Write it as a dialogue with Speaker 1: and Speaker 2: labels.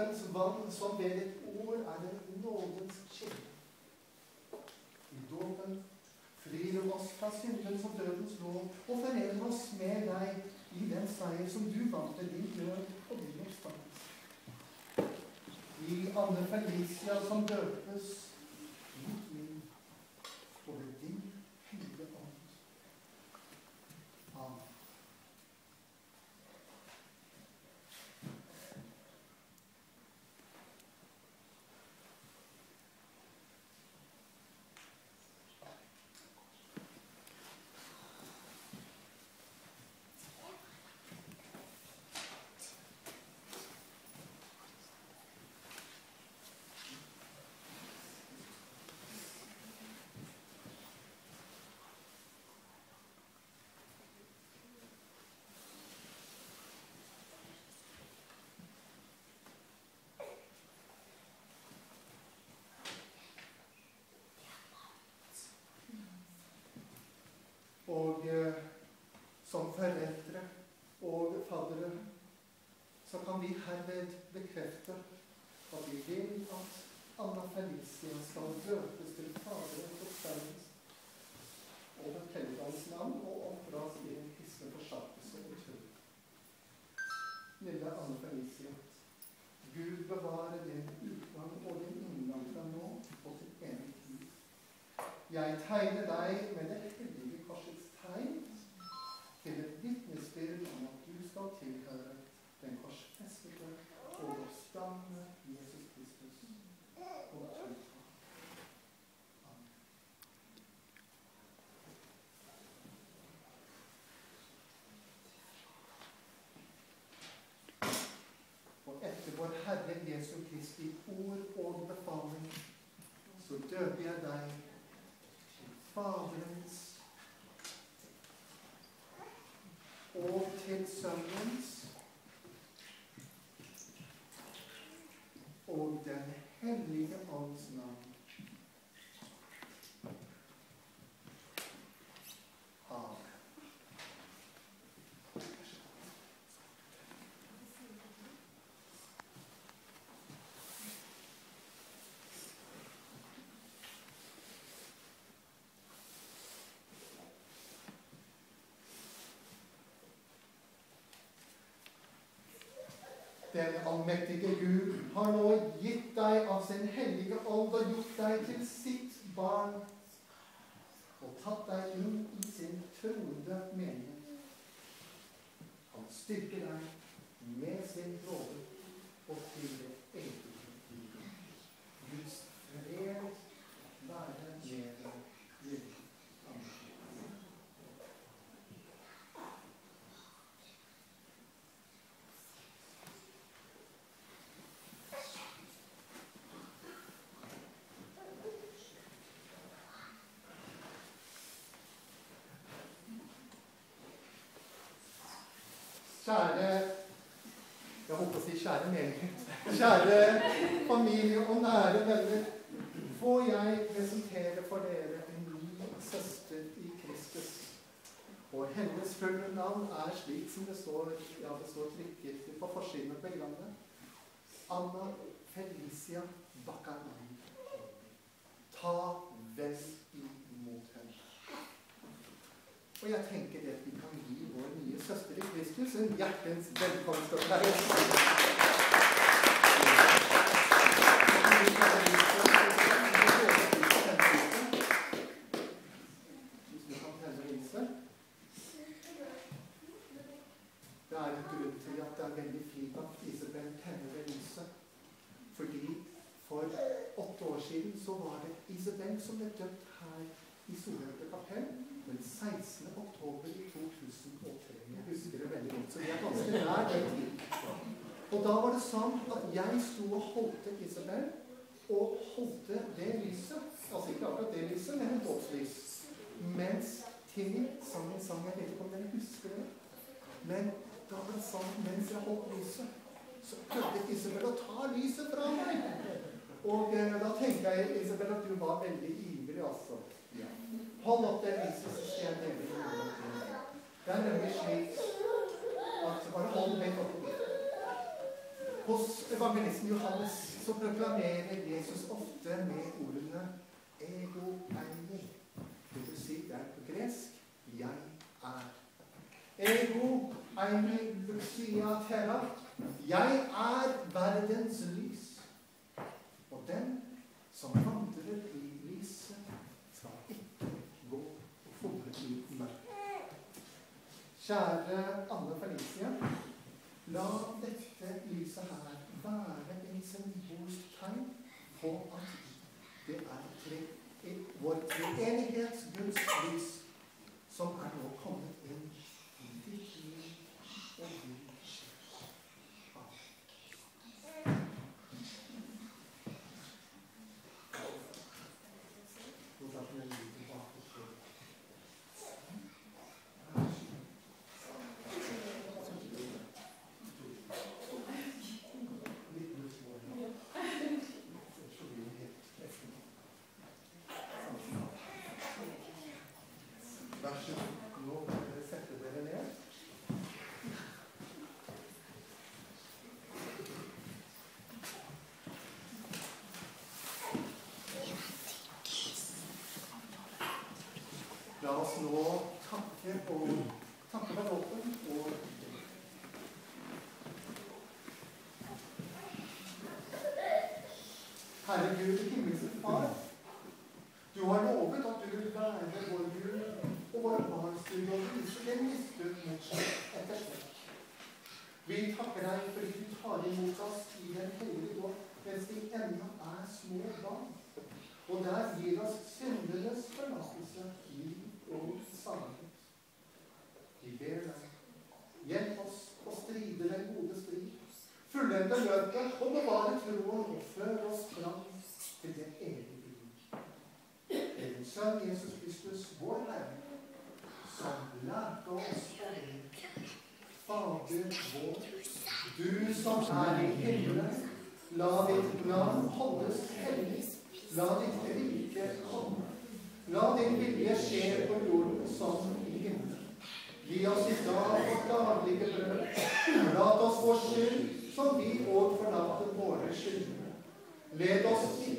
Speaker 1: livets vann som ved et ord det nådens kilde. I dåpen frir du oss fra syndens og dødens lov og forener oss med deg i den seier som du vant til din død og din oppstandelse. I Anne Felicia som døpes mot liv og ved din hellige ånd. Amen. Og som foreldre og faddere så kan vi herved bekrefte at vi vil at Anna Felicia skal døpes til Faderen og Sønnens og Den hellige Ånds navn og oppdras i den kristne forsamling og tro. Lille Anna Felicia, Gud bevare din utgang og din inngang fra nå og til evig tid. Jeg tegner deg med det hellige korsets tegn til et vitnesbyrd om at du skal tilhøre den korsfestede og oppstandende Jesus Kristus og tro. Amen. Og etter vår Herre Jesu Kristi ord og befaling så døper jeg deg til Faderens og til Sønnens og Den hellige Ånds navn. Amen. Den allmektige Gud har nå gitt deg av sin hellige ånd og gjort deg til sitt barn og tatt deg inn i sin troende menighet. Han styrker deg med sin lov og til det evige liv. Guds fred være med deg. Amen. Kjære, jeg håper å si kjære menighet, kjære familie og nære venner, får jeg presentere for dere en ny søster i Kristus. Og hennes fulle navn slik som det står trykket på forsiden av begravene. Anna Felicia Bakkarli. Ta vel imot henne. Og jeg tenker at vi kan gi vår nye søster i Kristus en hjertens velkomst og kjærlighet. Hvis du kan tenne lyset. Det en grunn til at det veldig fint at Isabel tenner det lyset. Fordi for 8 år siden så var det Isabel som ble døpt her i Solhøyde kapell den 16. oktober i 2003. Jeg husker det veldig godt, så vi ganske nær den tid. Og da var det sånn at jeg sto og holdte Isabel, og holdte det lyset, altså ikke akkurat det lyset, men en båtslys. Mens Timmy sang en sang, jeg vet ikke om dere husker det, men da var det sånn, mens jeg holdt lyset, så prøvde Isabel å ta lyset fra meg. Og da tenkte jeg, Isabel, at du var veldig ivrig, altså. Ja. Hold opp det lyset, så skal jeg dele det. Det nemlig slik at bare hold det oppe. Hos evangelisten Johannes så proklamerer Jesus ofte med ordene ego eimi. Det vil si, det på gresk, jeg er. Ego eimi lucia terra. Jeg er verdens lys. Og den som vandrer i lyset skal ikke gå og fordre i mørket. Kjære Anne Felicia, la dette lyset her være en symbolsk tegn på at det er vår treenighets Guds lys som er nå kommet inn i ditt liv og din sjel. La oss nå takke for dåpen og Herre Gud, himmelske Far, du har lovet at du vil være vår Gud og vår barns Gud og vise den misbruk mot seg etter slekk. Vi takker deg fordi du tar imot oss i den hellige dåp mens vi ennå er små barn, og der gir oss syndenes forlatelse i og salighet. Vi ber deg, hjelp oss å stride den gode strid, fullende løpet og bevare troen og føre oss fram til det evige liv. Det din sønn Jesus Kristus, vår Herre, som lærte oss å be. Fader vår, du som er i himmelen, la ditt navn holdes hellig, la ditt rike komme. La din vilje skje på jorden som i himmelen. Gi oss i dag vårt daglige brød. Forlat oss vår skyld, som vi og forlater våre skyldnere. Led oss